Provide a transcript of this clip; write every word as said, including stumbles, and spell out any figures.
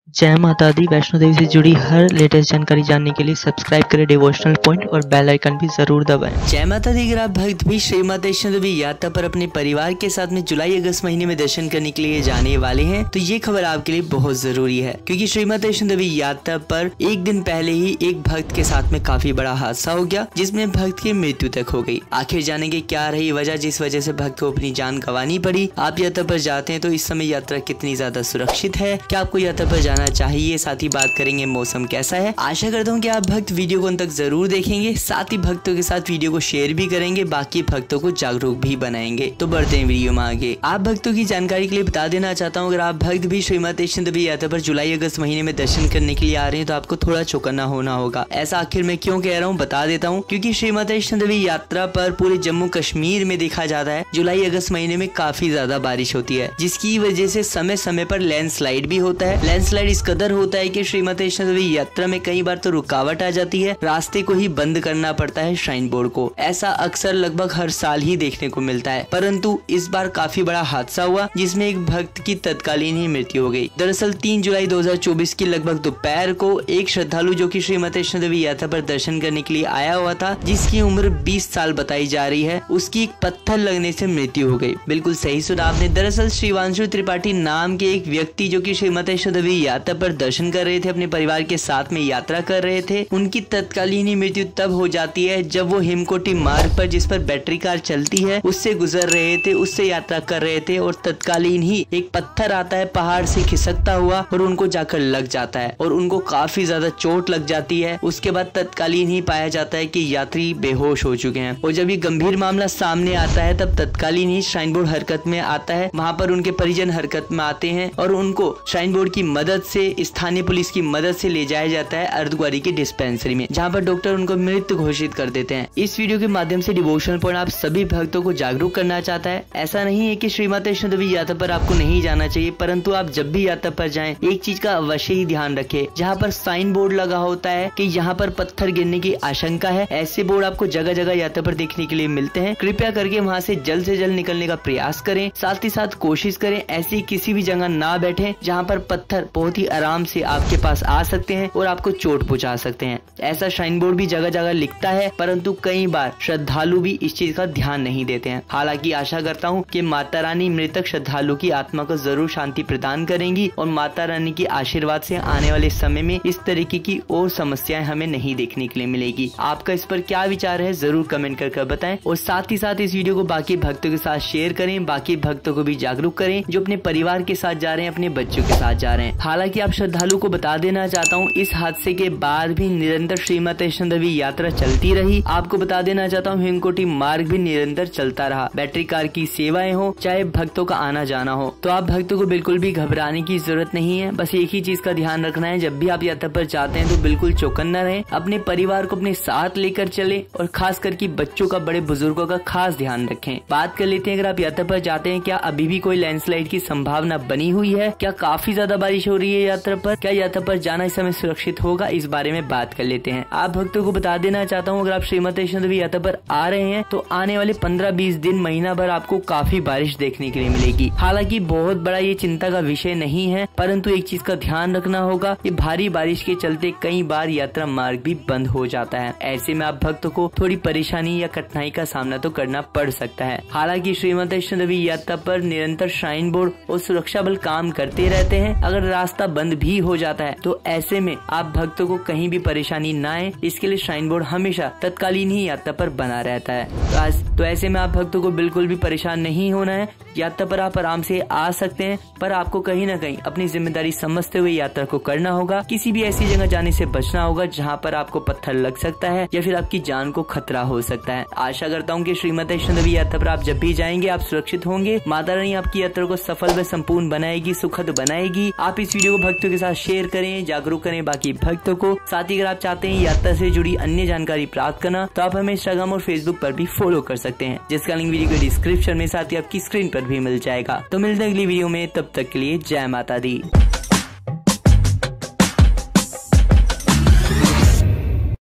जय माता दी। वैष्णो देवी से जुड़ी हर लेटेस्ट जानकारी जानने के लिए सब्सक्राइब करें डिवोशनल पॉइंट और बेल आइकन भी जरूर दबाएं। जय माता दी। अगर आप भक्त भी श्री माता वैष्णो देवी यात्रा पर अपने परिवार के साथ में जुलाई अगस्त महीने में दर्शन करने के लिए जाने वाले हैं तो ये खबर आपके लिए बहुत जरूरी है, क्योंकि श्री माता वैष्णो देवी यात्रा पर एक दिन पहले ही एक भक्त के साथ में काफी बड़ा हादसा हो गया, जिसमें भक्त की मृत्यु तक हो गई। आखिर जानेंगे क्या रही वजह जिस वजह से भक्त को अपनी जान गंवानी पड़ी। आप यात्रा पर जाते हैं तो इस समय यात्रा कितनी ज्यादा सुरक्षित है, क्या आपको यात्रा पर जाना चाहिए, साथ ही बात करेंगे मौसम कैसा है। आशा करता हूँ कि आप भक्त वीडियो को अंत तक जरूर देखेंगे, साथ ही भक्तों के साथ वीडियो को शेयर भी करेंगे, बाकी भक्तों को जागरूक भी बनाएंगे। तो बढ़ते हैं वीडियो में आगे। आप भक्तों की जानकारी के लिए बता देना चाहता हूँ, अगर आप भक्त भी श्री माता वैष्णो देवी यात्रा पर जुलाई अगस्त महीने में दर्शन करने के लिए आ रहे हैं तो आपको थोड़ा चौकन्ना होना होगा। ऐसा आखिर मैं क्यों कह रहा हूँ बता देता हूँ, क्योंकि श्री माता वैष्णो देवी यात्रा पर पूरे जम्मू कश्मीर में देखा जाता है जुलाई अगस्त महीने में काफी ज्यादा बारिश होती है, जिसकी वजह से समय समय पर लैंडस्लाइड भी होता है। लैंडस्लाइड इस कदर होता है कि श्री माता वैष्णो देवी यात्रा में कई बार तो रुकावट आ जाती है, रास्ते को ही बंद करना पड़ता है श्राइन बोर्ड को। ऐसा अक्सर लगभग हर साल ही देखने को मिलता है, परंतु इस बार काफी बड़ा हादसा हुआ जिसमें एक भक्त की तत्कालीन ही मृत्यु हो गई। दरअसल तीन जुलाई दो हजार चौबीस की लगभग दोपहर को एक श्रद्धालु जो कि श्री माता वैष्णो देवी यात्रा पर दर्शन करने के लिए आया हुआ था, जिसकी उम्र बीस साल बताई जा रही है, उसकी एक पत्थर लगने से मृत्यु हो गई। बिल्कुल सही सुना आपने। दरअसल श्रीवांशु त्रिपाठी नाम के एक व्यक्ति जो कि श्री माता वैष्णो देवी यात्रा पर दर्शन कर रहे थे, अपने परिवार के साथ में यात्रा कर रहे थे, उनकी तत्कालीन ही मृत्यु तब हो जाती है जब वो हिमकोटी मार्ग पर जिस पर बैटरी कार चलती है उससे गुजर रहे थे, उससे यात्रा कर रहे थे और तत्कालीन ही एक पत्थर आता है पहाड़ से खिसकता हुआ और उनको जाकर लग जाता है और उनको काफी ज्यादा चोट लग जाती है। उसके बाद तत्कालीन ही पाया जाता है कि यात्री बेहोश हो चुके हैं और जब ये गंभीर मामला सामने आता है तब तत्कालीन ही श्राइन बोर्ड हरकत में आता है। वहाँ पर उनके परिजन हरकत में आते हैं और उनको श्राइन बोर्ड की मदद से, स्थानीय पुलिस की मदद से ले जाया जाता है अर्धकुंवारी की डिस्पेंसरी में, जहाँ पर डॉक्टर उनको मृत घोषित कर देते हैं। इस वीडियो के माध्यम से डिवोशनल पॉइंट आप सभी भक्तों को जागरूक करना चाहता है। ऐसा नहीं है कि श्री माता वैष्णो देवी यात्रा पर आपको नहीं जाना चाहिए, परंतु आप जब भी यात्रा पर जाएं एक चीज का अवश्य ही ध्यान रखें, जहाँ पर साइन बोर्ड लगा होता है कि यहाँ पर पत्थर गिरने की आशंका है, ऐसे बोर्ड आपको जगह जगह यात्रा पर देखने के लिए मिलते हैं। कृपया करके वहाँ से जल्द से जल्द निकलने का प्रयास करें, साथ ही साथ कोशिश करें ऐसी किसी भी जगह ना बैठे जहाँ पर पत्थर बहुत ही आराम से आपके पास आ सकते हैं और आपको चोट पहुंचा सकते हैं। ऐसा श्राइन बोर्ड भी जगह जगह लिखता है, परंतु कई बार श्रद्धालु भी इस चीज का ध्यान नहीं देते हैं। हालांकि आशा करता हूँ कि माता रानी मृतक श्रद्धालु की आत्मा को जरूर शांति प्रदान करेंगी और माता रानी के आशीर्वाद से आने वाले समय में इस तरीके की और समस्याएं हमें नहीं देखने के लिए मिलेगी। आपका इस पर क्या विचार है जरूर कमेंट करके बताएं और साथ ही साथ इस वीडियो को बाकी भक्तों के साथ शेयर करें, बाकी भक्तों को भी जागरूक करें जो अपने परिवार के साथ जा रहे हैं, अपने बच्चों के साथ जा रहे हैं। हालांकि आप श्रद्धालु को बता देना चाहता हूँ, इस हादसे के बाद भी निरंतर श्री माता वैष्णो देवी यात्रा चलती रही। आपको बता देना चाहता हूँ हिमकोटी मार्ग भी निरंतर चलता रहा, बैटरी कार की सेवाएं हो चाहे भक्तों का आना जाना हो। तो आप भक्तों को बिल्कुल भी घबराने की जरूरत नहीं है, बस एक ही चीज का ध्यान रखना है, जब भी आप यात्रा पर जाते हैं तो बिल्कुल चौकन्ना रहें, अपने परिवार को अपने साथ लेकर चले और खास करके बच्चों का, बड़े बुजुर्गों का खास ध्यान रखें। बात कर लेते हैं, अगर आप यात्रा पर जाते हैं क्या अभी भी कोई लैंडस्लाइड की संभावना बनी हुई है, क्या काफी ज्यादा बारिश हो रही है यात्रा पर, क्या यात्रा पर जाना इस समय सुरक्षित होगा, इस बारे में बात कर लेते हैं। आप भक्तों को बता देना चाहता हूँ, अगर आप श्री माता वैष्णो देवी यात्रा पर आ रहे हैं तो आने वाले पंद्रह बीस दिन, महीना भर आपको काफी बारिश देखने के लिए मिलेगी। हालांकि बहुत बड़ा ये चिंता का विषय नहीं है, परंतु एक चीज का ध्यान रखना होगा, ये भारी बारिश के चलते कई बार यात्रा मार्ग भी बंद हो जाता है। ऐसे में आप भक्तों को थोड़ी परेशानी या कठिनाई का सामना तो करना पड़ सकता है। हालांकि श्री माता वैष्णो देवी यात्रा पर निरंतर श्राइन बोर्ड और सुरक्षा बल काम करते रहते हैं। अगर रास्ता बंद भी हो जाता है तो ऐसे में आप भक्तों को कहीं भी परेशानी ना आए, इसके लिए श्राइन बोर्ड हमेशा तत्कालीन ही यात्रा पर बना रहता है। तो, आज, तो ऐसे में आप भक्तों को बिल्कुल भी परेशान नहीं होना है। यात्रा पर आप आराम से आ सकते हैं, पर आपको कहीं ना कहीं अपनी जिम्मेदारी समझते हुए यात्रा को करना होगा। किसी भी ऐसी जगह जाने से बचना होगा जहाँ पर आपको पत्थर लग सकता है या फिर आपकी जान को खतरा हो सकता है। आशा करता हूँ कि श्री माता वैष्णो देवी यात्रा पर आप जब भी जाएंगे आप सुरक्षित होंगे। माता रानी आपकी यात्रा को सफल व संपूर्ण बनाएगी, सुखद बनाएगी। आप इस वीडियो को भक्तों के साथ शेयर करें, जागरूक करें बाकी भक्तों को। साथ ही अगर आप चाहते हैं यात्रा से जुड़ी अन्य जानकारी प्राप्त करना तो आप हमें इंस्टाग्राम और फेसबुक पर भी फॉलो कर सकते हैं, जिसका लिंक वीडियो के डिस्क्रिप्शन में साथ ही आपकी स्क्रीन पर भी मिल जाएगा। तो मिलते हैं अगली वीडियो में, तब तक के लिए जय माता दी।